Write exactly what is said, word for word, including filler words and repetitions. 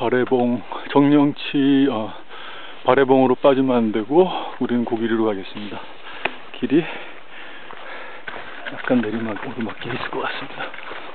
발해봉, 정령치, 어, 발해봉으로 빠지면 안 되고, 우리는 고기리로 가겠습니다. 길이 약간 내리막, 오르막길이 있을 것 같습니다.